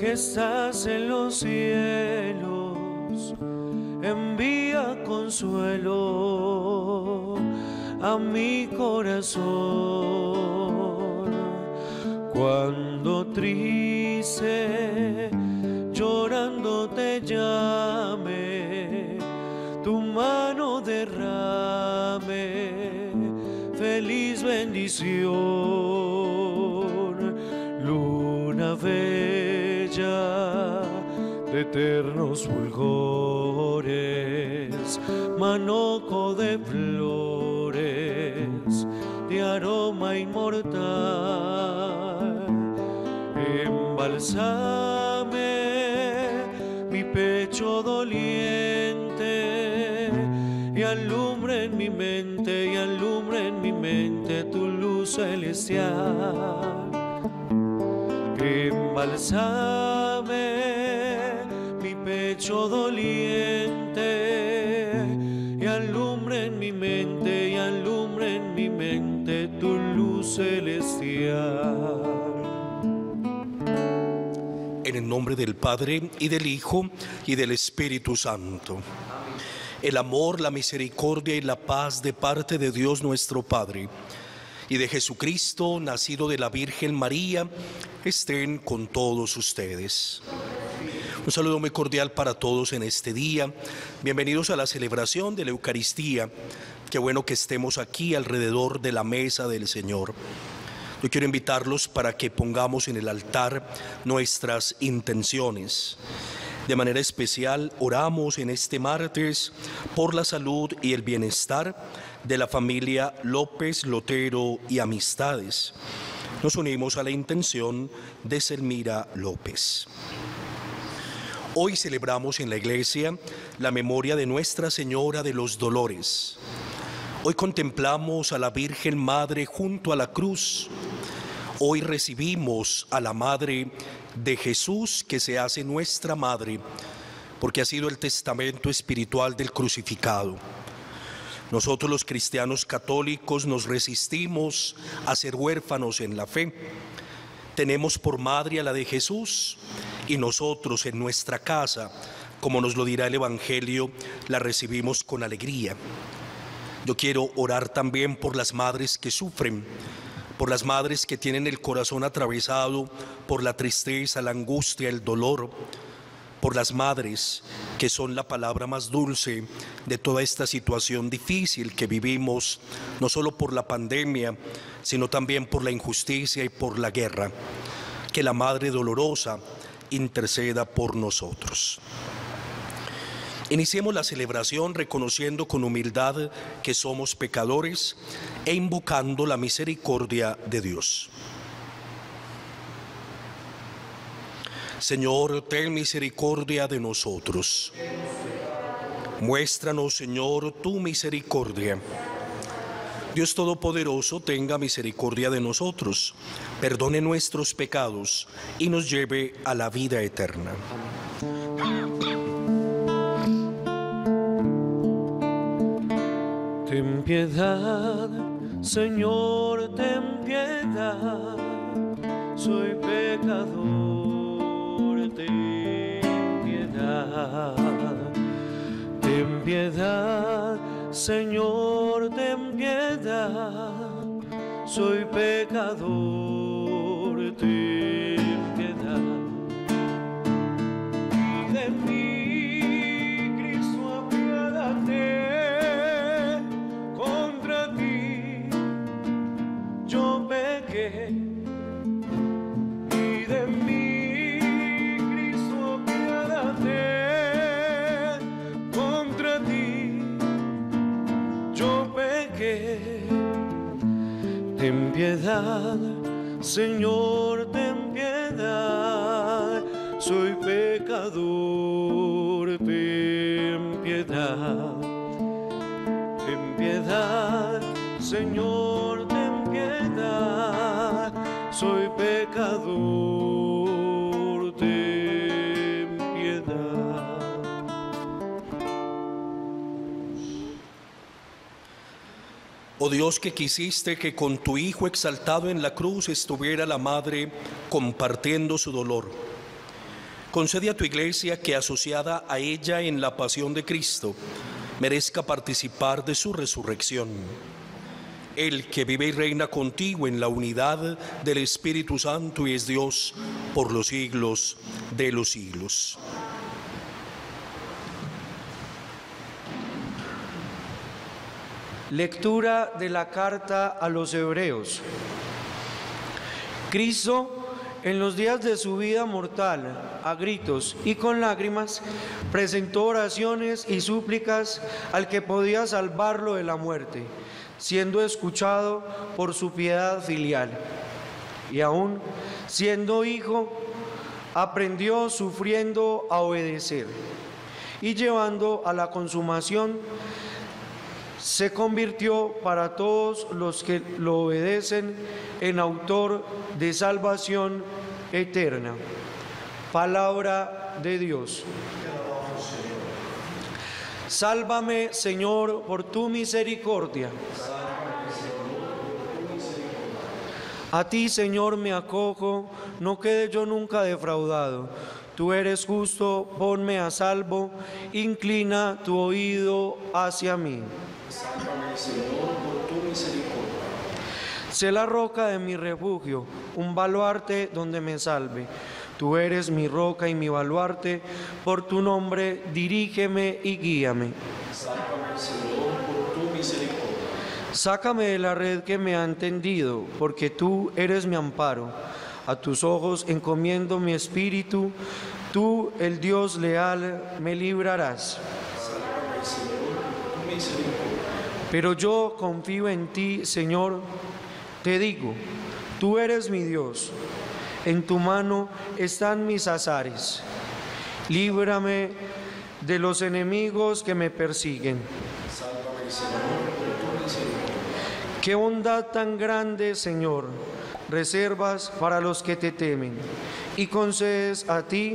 que estás en los cielos, envía consuelo a mi corazón. Cuando triste, llorando te llame, tu mano derrame feliz bendición. Luna bella de eternos fulgores, manojo de flores, de aroma inmortal, embalsame mi pecho doliente y alumbre en mi mente, y alumbre en mi mente tu luz celestial. Embalsame mi pecho doliente y alumbre en mi mente, y alumbre en mi mente tu luz celestial. En el nombre del Padre, y del Hijo, y del Espíritu Santo. El amor, la misericordia y la paz de parte de Dios nuestro Padre y de Jesucristo, nacido de la Virgen María, estén con todos ustedes. Un saludo muy cordial para todos en este día. Bienvenidos a la celebración de la Eucaristía. Qué bueno que estemos aquí alrededor de la mesa del Señor. Yo quiero invitarlos para que pongamos en el altar nuestras intenciones. De manera especial, oramos en este martes por la salud y el bienestar de la familia López, Lotero y amistades. Nos unimos a la intención de Selmira López. Hoy celebramos en la iglesia la memoria de Nuestra Señora de los Dolores. Hoy contemplamos a la Virgen Madre junto a la cruz. Hoy recibimos a la Madre de Jesús, que se hace nuestra Madre, porque ha sido el testamento espiritual del crucificado. Nosotros los cristianos católicos nos resistimos a ser huérfanos en la fe. Tenemos por madre a la de Jesús, y nosotros en nuestra casa, como nos lo dirá el Evangelio, la recibimos con alegría. Yo quiero orar también por las madres que sufren, por las madres que tienen el corazón atravesado por la tristeza, la angustia, el dolor, por las madres que son la palabra más dulce de toda esta situación difícil que vivimos, no solo por la pandemia, sino también por la injusticia y por la guerra. Que la Madre Dolorosa interceda por nosotros. Iniciemos la celebración reconociendo con humildad que somos pecadores e invocando la misericordia de Dios. Señor, ten misericordia de nosotros. Muéstranos, Señor, tu misericordia. Dios Todopoderoso, tenga misericordia de nosotros, perdone nuestros pecados y nos lleve a la vida eterna. Ten piedad, Señor, ten piedad, soy pecador, ten piedad. Ten piedad, Señor, ten piedad, soy pecador, ten piedad. Y de mí, Cristo, apiádate, contra ti yo pequé. Y de mí, Cristo, apiádate, contra ti yo pequé. Ten piedad, Señor, ten piedad, soy pecador, ten piedad. Ten piedad, Señor, ten piedad, soy pecador, ten piedad. Oh Dios, que quisiste que con tu Hijo exaltado en la cruz estuviera la Madre compartiendo su dolor, Concede a tu Iglesia que, asociada a ella en la pasión de Cristo, merezca participar de su resurrección. El que vive y reina contigo en la unidad del Espíritu Santo y es Dios por los siglos de los siglos. Lectura de la carta a los Hebreos. Cristo, en los días de su vida mortal, a gritos y con lágrimas, presentó oraciones y súplicas al que podía salvarlo de la muerte, siendo escuchado por su piedad filial. Y aún, siendo hijo, aprendió sufriendo a obedecer, y llevando a la consumación, se convirtió para todos los que lo obedecen en autor de salvación eterna. Palabra de Dios. Sálvame, Señor, por tu misericordia. A ti, Señor, me acojo, no quede yo nunca defraudado. Tú eres justo, ponme a salvo, inclina tu oído hacia mí. Sálvame, Señor, por tu misericordia. Sé la roca de mi refugio, un baluarte donde me salve. Tú eres mi roca y mi baluarte, por tu nombre dirígeme y guíame. Sálvame, Señor, por tu misericordia. Sácame de la red que me han tendido, porque tú eres mi amparo. A tus ojos encomiendo mi espíritu, tú, el Dios leal, me librarás. Sálvame, Señor, por tu misericordia. Pero yo confío en ti, Señor, te digo, tú eres mi Dios, en tu mano están mis azares. Líbrame de los enemigos que me persiguen. Sálvame, Señor, por tu misericordia. Qué bondad tan grande, Señor, reservas para los que te temen, y concedes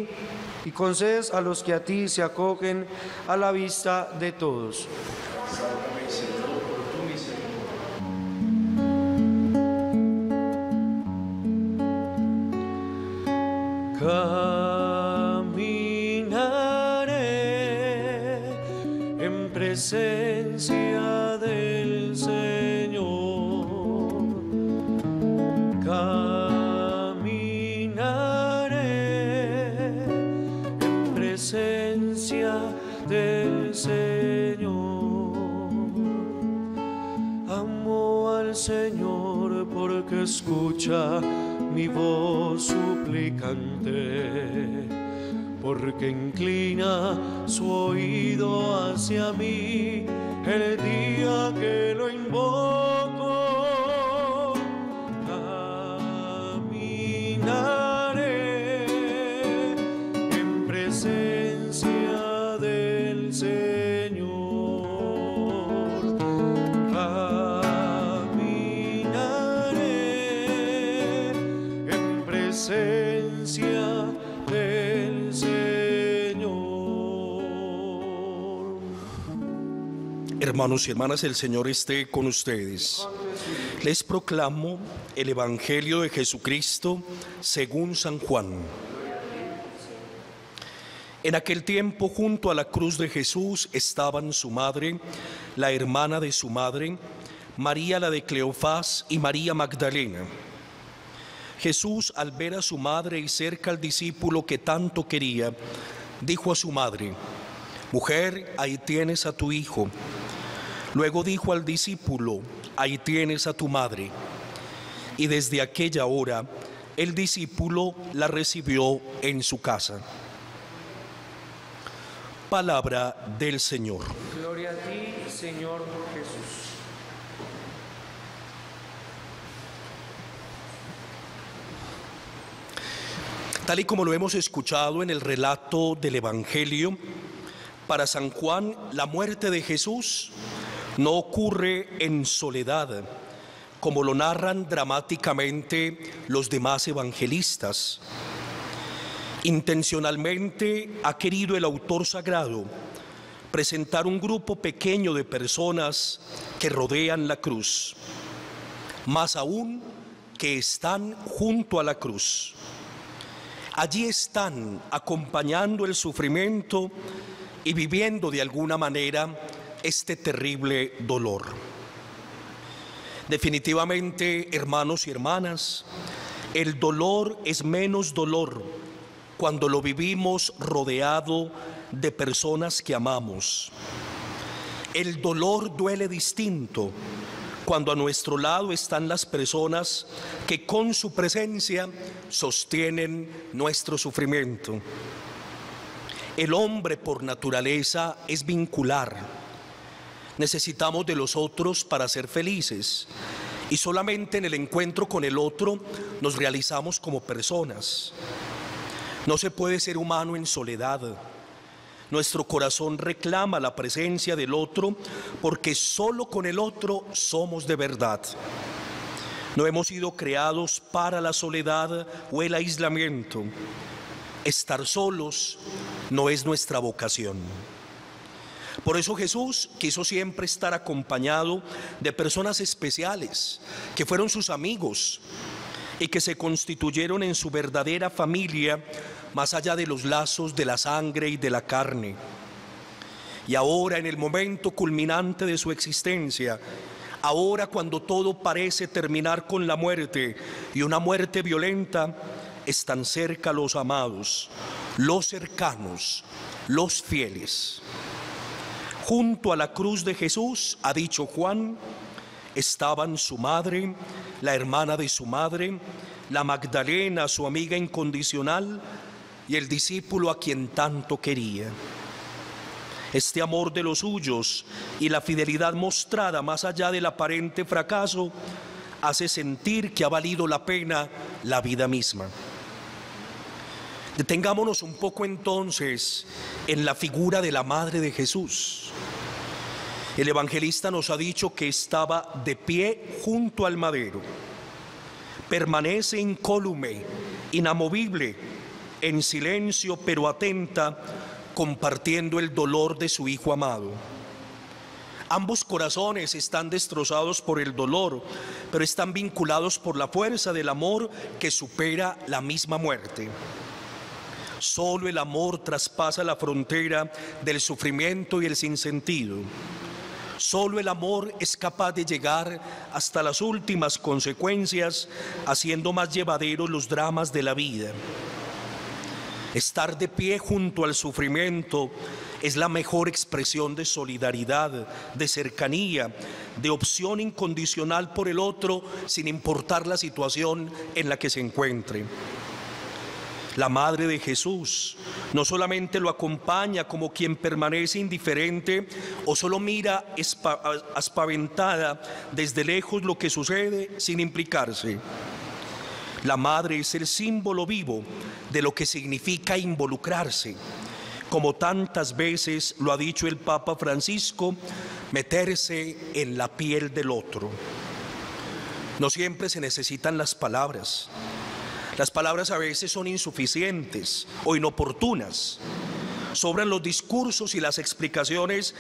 a los que a ti se acogen a la vista de todos. Sálvame, Señor, por tu misericordia. Caminaré en presencia del Señor. Caminaré en presencia del Señor. Amo al Señor porque escucha mi voz suplicante, porque inclina su oído hacia mí el día que lo invoco. Caminaré en presencia del Señor. Caminaré en presencia del Señor. Hermanos y hermanas, el Señor esté con ustedes. Les proclamo el Evangelio de Jesucristo según San Juan. En aquel tiempo, junto a la cruz de Jesús estaban su madre, la hermana de su madre, María la de Cleofás y María Magdalena. Jesús, al ver a su madre y cerca al discípulo que tanto quería, dijo a su madre: «Mujer, ahí tienes a tu hijo». Luego dijo al discípulo: «Ahí tienes a tu madre». Y desde aquella hora el discípulo la recibió en su casa. Palabra del Señor. Gloria a ti, Señor Jesús. Tal y como lo hemos escuchado en el relato del Evangelio, para San Juan la muerte de Jesús no ocurre en soledad, como lo narran dramáticamente los demás evangelistas. Intencionalmente ha querido el autor sagrado presentar un grupo pequeño de personas que rodean la cruz, más aún que están junto a la cruz. allí están acompañando el sufrimiento y viviendo de alguna manera este terrible dolor. Definitivamente, hermanos y hermanas, el dolor es menos dolor cuando lo vivimos rodeado de personas que amamos. El dolor duele distinto cuando a nuestro lado están las personas que con su presencia sostienen nuestro sufrimiento. El hombre por naturaleza es vincular. Necesitamos de los otros para ser felices y solamente en el encuentro con el otro nos realizamos como personas. No se puede ser humano en soledad. Nuestro corazón reclama la presencia del otro porque solo con el otro somos de verdad. No hemos sido creados para la soledad o el aislamiento. Estar solos no es nuestra vocación. Por eso Jesús quiso siempre estar acompañado de personas especiales, que fueron sus amigos y que se constituyeron en su verdadera familia, más allá de los lazos de la sangre y de la carne. Y ahora, en el momento culminante de su existencia, ahora cuando todo parece terminar con la muerte y una muerte violenta, están cerca los amados, los cercanos, los fieles. Junto a la cruz de Jesús, ha dicho Juan, estaban su madre, la hermana de su madre, la Magdalena, su amiga incondicional, y el discípulo a quien tanto quería. Este amor de los suyos y la fidelidad mostrada más allá del aparente fracaso hace sentir que ha valido la pena la vida misma. Detengámonos un poco entonces en la figura de la madre de Jesús. El evangelista nos ha dicho que estaba de pie junto al madero. Permanece incólume, inamovible, en silencio pero atenta, compartiendo el dolor de su hijo amado. Ambos corazones están destrozados por el dolor, pero están vinculados por la fuerza del amor que supera la misma muerte. Solo el amor traspasa la frontera del sufrimiento y el sinsentido. Solo el amor es capaz de llegar hasta las últimas consecuencias, haciendo más llevaderos los dramas de la vida. Estar de pie junto al sufrimiento es la mejor expresión de solidaridad, de cercanía, de opción incondicional por el otro, sin importar la situación en la que se encuentre. La madre de Jesús no solamente lo acompaña como quien permanece indiferente o solo mira aspaventada desde lejos lo que sucede sin implicarse. La madre es el símbolo vivo de lo que significa involucrarse, como tantas veces lo ha dicho el Papa Francisco, meterse en la piel del otro. No siempre se necesitan las palabras. Las palabras a veces son insuficientes o inoportunas. Sobran los discursos y las explicaciones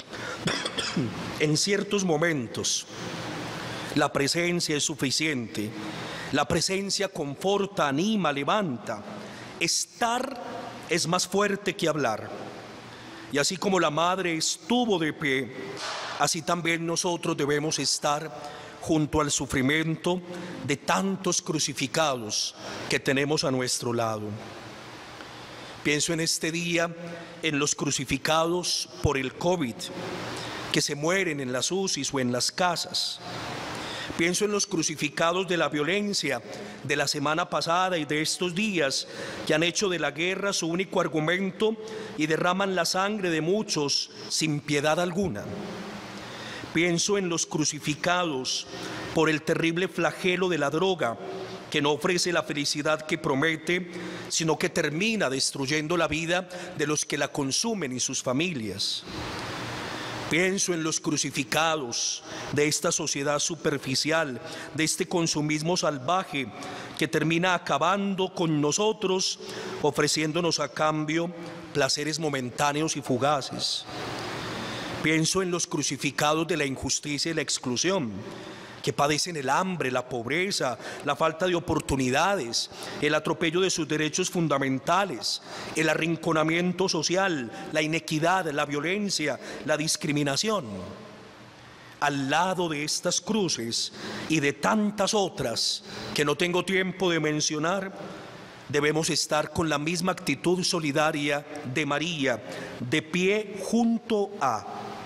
en ciertos momentos. La presencia es suficiente. La presencia conforta, anima, levanta. Estar es más fuerte que hablar. Y así como la madre estuvo de pie, así también nosotros debemos estar junto al sufrimiento de tantos crucificados que tenemos a nuestro lado. Pienso en este día en los crucificados por el COVID, que se mueren en las UCIs o en las casas. Pienso en los crucificados de la violencia de la semana pasada y de estos días, que han hecho de la guerra su único argumento y derraman la sangre de muchos sin piedad alguna. Pienso en los crucificados por el terrible flagelo de la droga, que no ofrece la felicidad que promete, sino que termina destruyendo la vida de los que la consumen y sus familias. Pienso en los crucificados de esta sociedad superficial, de este consumismo salvaje que termina acabando con nosotros, ofreciéndonos a cambio placeres momentáneos y fugaces. Pienso en los crucificados de la injusticia y la exclusión, que padecen el hambre, la pobreza, la falta de oportunidades, el atropello de sus derechos fundamentales, el arrinconamiento social, la inequidad, la violencia, la discriminación. Al lado de estas cruces y de tantas otras que no tengo tiempo de mencionar, debemos estar con la misma actitud solidaria de María, de pie junto a.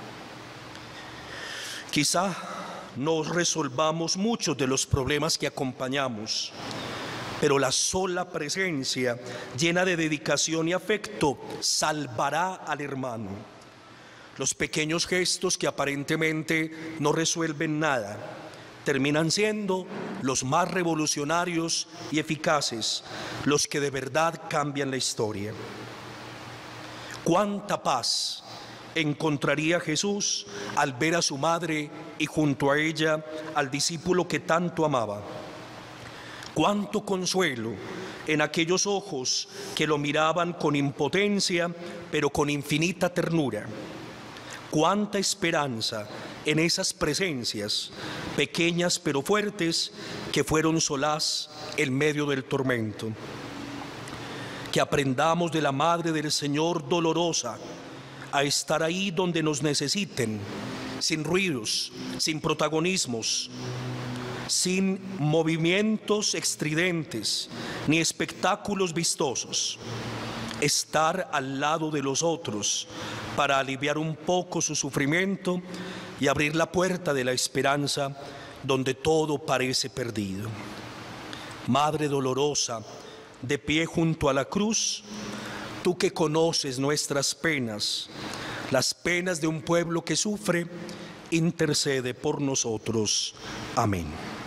Quizá no resolvamos muchos de los problemas que acompañamos, pero la sola presencia llena de dedicación y afecto salvará al hermano. Los pequeños gestos que aparentemente no resuelven nada terminan siendo los más revolucionarios y eficaces, los que de verdad cambian la historia. ¿Cuánta paz encontraría Jesús al ver a su madre y junto a ella al discípulo que tanto amaba? Cuánto consuelo en aquellos ojos que lo miraban con impotencia, pero con infinita ternura. Cuánta esperanza en esas presencias, pequeñas pero fuertes, que fueron solaz en medio del tormento. Que aprendamos de la Madre del Señor dolorosa a estar ahí donde nos necesiten, sin ruidos, sin protagonismos, sin movimientos estridentes ni espectáculos vistosos. Estar al lado de los otros para aliviar un poco su sufrimiento y abrir la puerta de la esperanza donde todo parece perdido. Madre dolorosa, de pie junto a la cruz, tú que conoces nuestras penas, las penas de un pueblo que sufre, intercede por nosotros. Amén.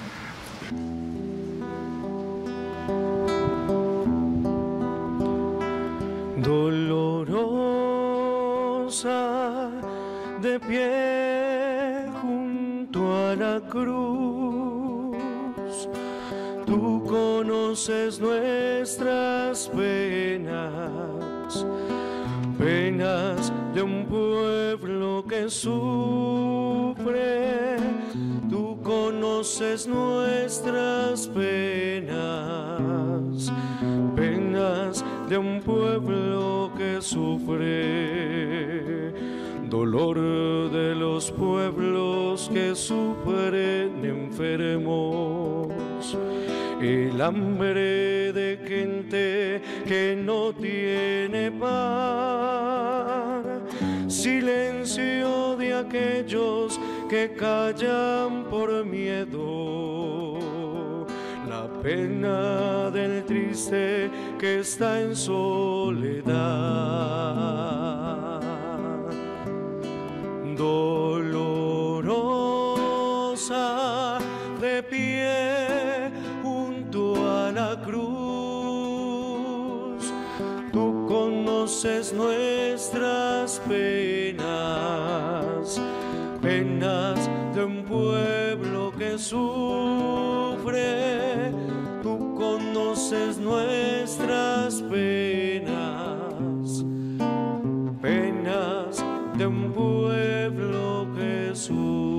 Dolorosa, de pie junto a la cruz, tú conoces nuestras penas, penas de un pueblo que sufre. Tú conoces nuestras penas, penas de un pueblo que sufre. Dolor de los pueblos que sufren enfermos, el hambre de gente que no tiene pan, silencio de aquellos que callan por miedo, la pena del triste que está en soledad. Dolorosa, de pie junto a la cruz, tú conoces nuestras penas, penas de un pueblo que sufre. Tú conoces nuestras penas, penas de un pueblo que sufre.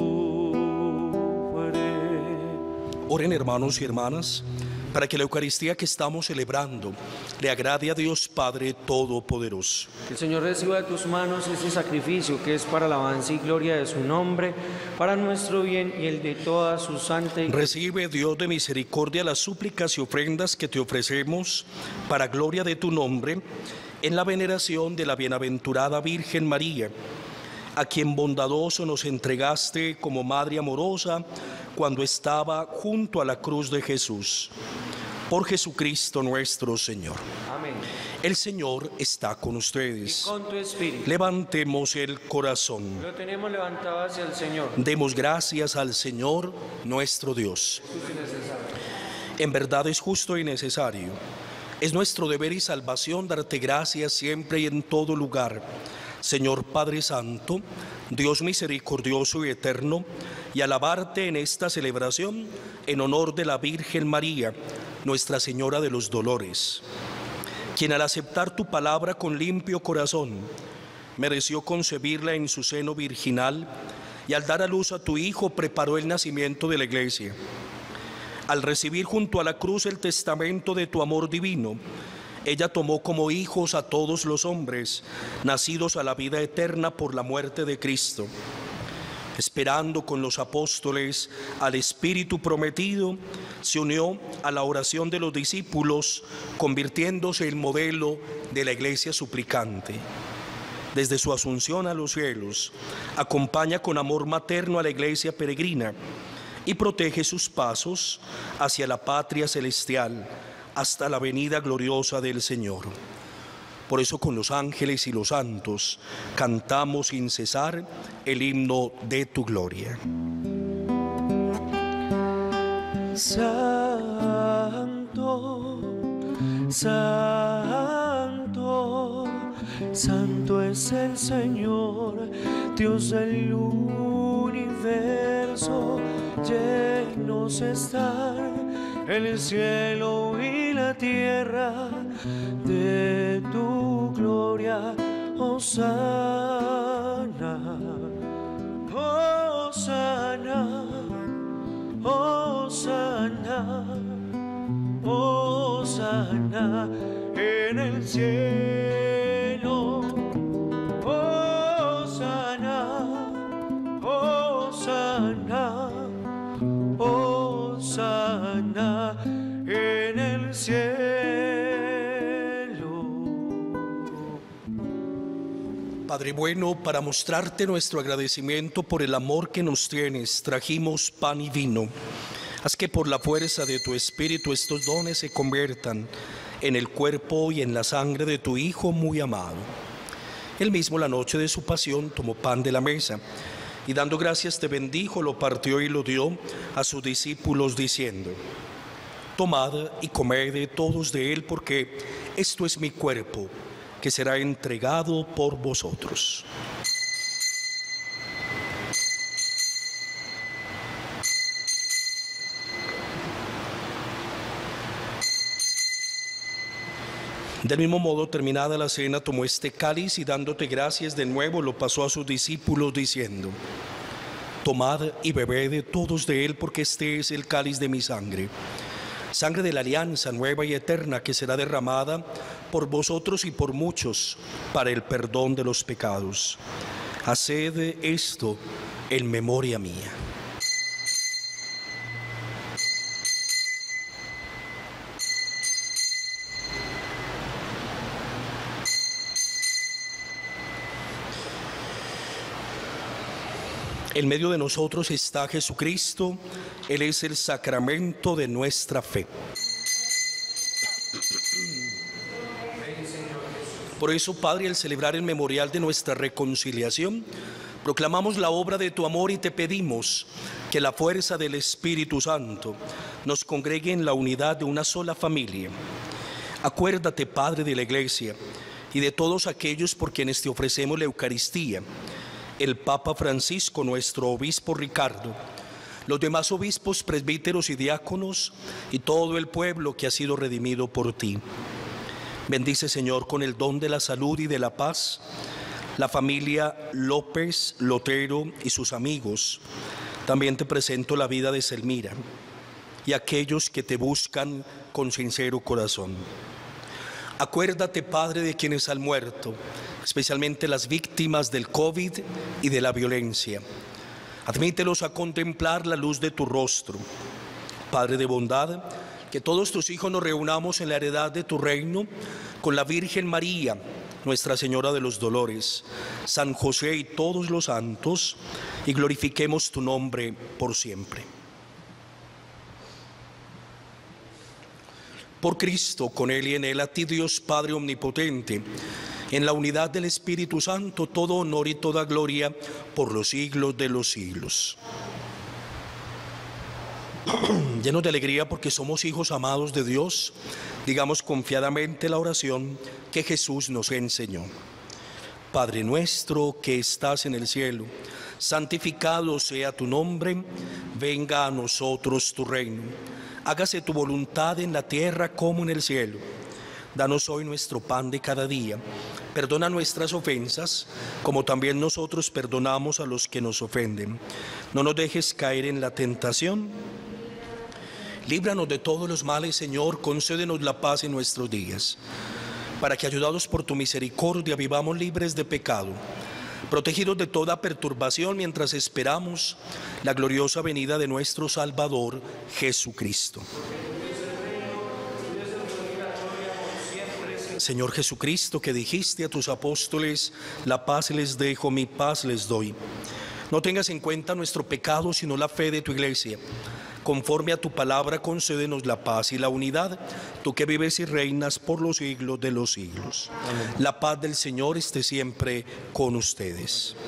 Oren, hermanos y hermanas, para que la Eucaristía que estamos celebrando le agrade a Dios Padre Todopoderoso. El Señor reciba de tus manos este sacrificio que es para alabanza y gloria de su nombre, para nuestro bien y el de toda su santa Iglesia. Recibe, Dios de misericordia, las súplicas y ofrendas que te ofrecemos para gloria de tu nombre, en la veneración de la bienaventurada Virgen María, a quien bondadoso nos entregaste como Madre amorosa cuando estaba junto a la cruz de Jesús. Por Jesucristo nuestro Señor. Amén. El Señor está con ustedes. Y con tu espíritu. Levantemos el corazón. Lo tenemos levantado hacia el Señor. Demos gracias al Señor nuestro Dios. En verdad es justo y necesario. Es nuestro deber y salvación darte gracias siempre y en todo lugar, Señor Padre Santo, Dios misericordioso y eterno, y alabarte en esta celebración en honor de la Virgen María, Nuestra Señora de los Dolores, quien al aceptar tu palabra con limpio corazón, mereció concebirla en su seno virginal y al dar a luz a tu Hijo preparó el nacimiento de la Iglesia. Al recibir junto a la cruz el testamento de tu amor divino, ella tomó como hijos a todos los hombres, nacidos a la vida eterna por la muerte de Cristo. Esperando con los apóstoles al Espíritu prometido, se unió a la oración de los discípulos, convirtiéndose en modelo de la Iglesia suplicante. Desde su asunción a los cielos, acompaña con amor materno a la Iglesia peregrina y protege sus pasos hacia la patria celestial, hasta la venida gloriosa del Señor. Por eso con los ángeles y los santos cantamos sin cesar el himno de tu gloria. Santo, santo, santo es el Señor, Dios del universo. Llenos están el cielo y la tierra de tu gloria. Hosana, hosana, hosana, hosana en el cielo. Hosana, hosana, hosana en el cielo. Padre bueno, para mostrarte nuestro agradecimiento por el amor que nos tienes, trajimos pan y vino. Haz que por la fuerza de tu Espíritu estos dones se conviertan en el cuerpo y en la sangre de tu Hijo muy amado. Él mismo, la noche de su pasión, tomó pan de la mesa y dando gracias te bendijo, lo partió y lo dio a sus discípulos diciendo: tomad y comed todos de él, porque esto es mi cuerpo, que será entregado por vosotros. Del mismo modo, terminada la cena, tomó este cáliz y dándote gracias de nuevo lo pasó a sus discípulos diciendo: tomad y bebed todos de él, porque este es el cáliz de mi sangre, sangre de la alianza nueva y eterna, que será derramada por vosotros y por muchos para el perdón de los pecados. Haced esto en memoria mía. En medio de nosotros está Jesucristo, Él es el sacramento de nuestra fe. Por eso, Padre, al celebrar el memorial de nuestra reconciliación, proclamamos la obra de tu amor y te pedimos que la fuerza del Espíritu Santo nos congregue en la unidad de una sola familia. Acuérdate, Padre de la Iglesia, y de todos aquellos por quienes te ofrecemos la Eucaristía, el Papa Francisco, nuestro obispo Ricardo, los demás obispos, presbíteros y diáconos, y todo el pueblo que ha sido redimido por ti. Bendice, Señor, con el don de la salud y de la paz, la familia López Lotero y sus amigos. También te presento la vida de Selmira y aquellos que te buscan con sincero corazón. Acuérdate, Padre, de quienes han muerto, especialmente las víctimas del COVID y de la violencia. Admítelos a contemplar la luz de tu rostro. Padre de bondad, que todos tus hijos nos reunamos en la heredad de tu reino con la Virgen María, Nuestra Señora de los Dolores, San José y todos los santos, y glorifiquemos tu nombre por siempre. Por Cristo, con Él y en Él, a ti, Dios Padre omnipotente, en la unidad del Espíritu Santo, todo honor y toda gloria por los siglos de los siglos. Llenos de alegría porque somos hijos amados de Dios, digamos confiadamente la oración que Jesús nos enseñó. Padre nuestro que estás en el cielo, santificado sea tu nombre, venga a nosotros tu reino. Hágase tu voluntad en la tierra como en el cielo. Danos hoy nuestro pan de cada día. Perdona nuestras ofensas, como también nosotros perdonamos a los que nos ofenden. No nos dejes caer en la tentación. Líbranos de todos los males, Señor. Concédenos la paz en nuestros días, para que, ayudados por tu misericordia, vivamos libres de pecado, protegidos de toda perturbación, mientras esperamos la gloriosa venida de nuestro Salvador, Jesucristo. Señor Jesucristo, que dijiste a tus apóstoles: la paz les dejo, mi paz les doy. No tengas en cuenta nuestro pecado, sino la fe de tu Iglesia. Conforme a tu palabra, concédenos la paz y la unidad, tú que vives y reinas por los siglos de los siglos. Amén. La paz del Señor esté siempre con ustedes.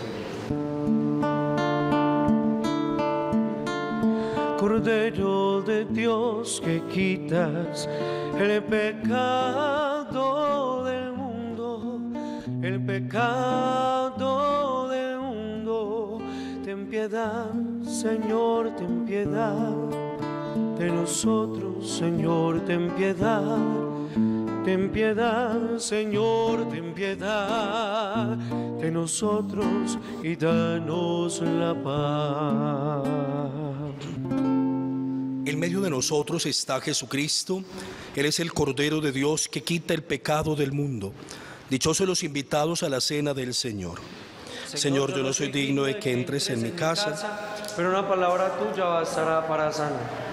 Cordero de Dios, que quitas el pecado del mundo, el pecado del mundo, ten piedad, Señor, ten piedad de nosotros, Señor, ten piedad, Señor, ten piedad de nosotros y danos la paz. En medio de nosotros está Jesucristo. Él es el Cordero de Dios que quita el pecado del mundo. Dichosos los invitados a la cena del Señor. Señor, yo no soy digno de que entres en mi casa, pero una palabra tuya bastará para sanar.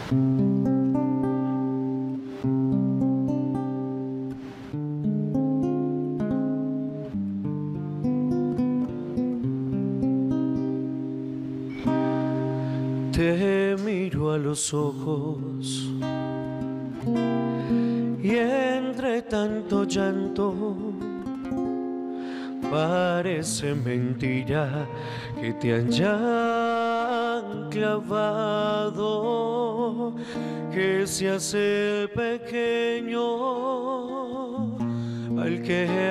Te miro a los ojos y entre tanto llanto parece mentira que te hayan clavado, que seas el pequeño al que he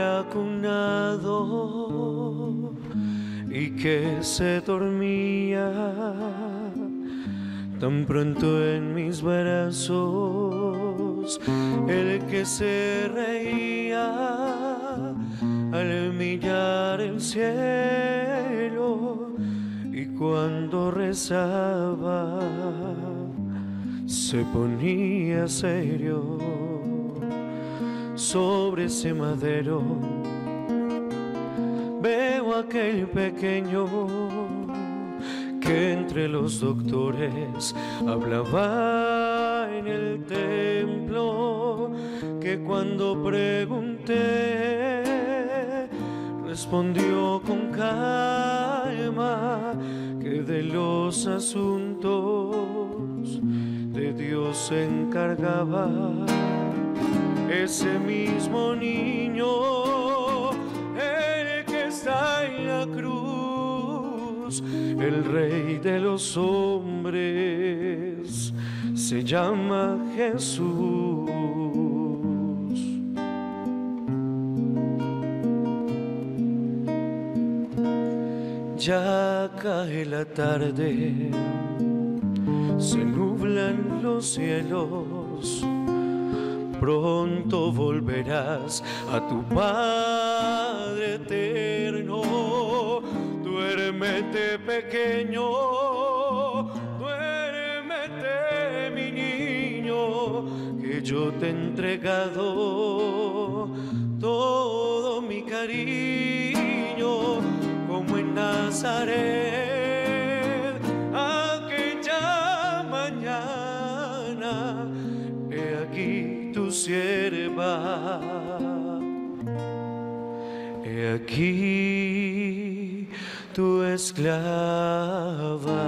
acunado y que se dormía tan pronto en mis brazos, el que se reía al mirar el cielo y cuando rezaba se ponía serio. Sobre ese madero veo aquel pequeño que entre los doctores hablaba en el templo, que cuando pregunté respondió con calma que de los asuntos de Dios se encargaba. Ese mismo niño, el que está en la cruz, el Rey de los hombres, se llama Jesús. Ya cae la tarde, se nublan los cielos. Pronto volverás a tu Padre eterno. Duérmete, pequeño, duérmete, mi niño, que yo te he entregado todo mi cariño, como en Nazaret aquella mañana. He aquí tu sierva, he aquí tu esclava.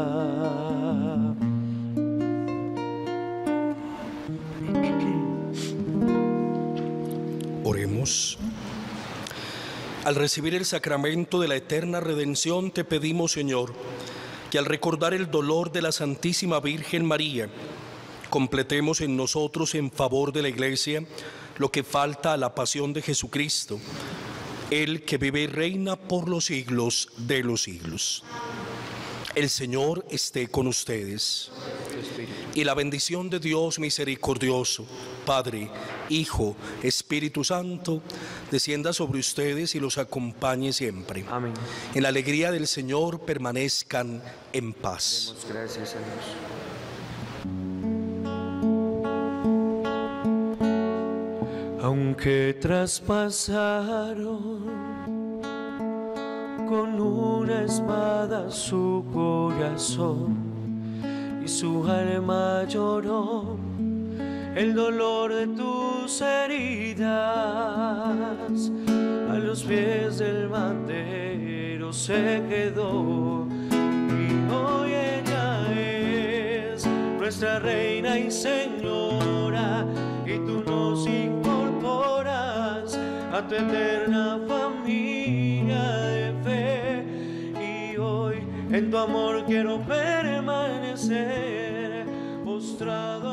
Oremos. Al recibir el sacramento de la eterna redención, te pedimos, Señor, que al recordar el dolor de la Santísima Virgen María, completemos en nosotros, en favor de la Iglesia, lo que falta a la pasión de Jesucristo, Él que vive y reina por los siglos de los siglos. El Señor esté con ustedes. Y la bendición de Dios misericordioso, Padre, Hijo, Espíritu Santo, descienda sobre ustedes y los acompañe siempre. Amén. En la alegría del Señor permanezcan en paz. Demos gracias a Dios. Aunque traspasaron con una espada su corazón y su alma lloró el dolor de tus heridas, a los pies del madero se quedó, y hoy ella es nuestra reina y señora, y tú nos incorporas a tu eterna familia de fe, y hoy en tu amor quiero permanecer postrado